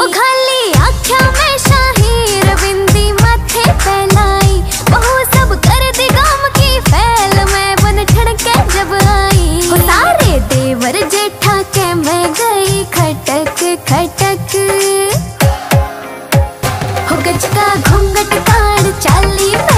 हो खाली आख्या में शाहीर बिंदी माथे फैलाई, बहु सब कर दी गाम की फैल मैं बन ठड़के जब आई। हो सारे देवर जेठा के मैं गई खटक खटक, हो गज का घूंघट काढ़ चाली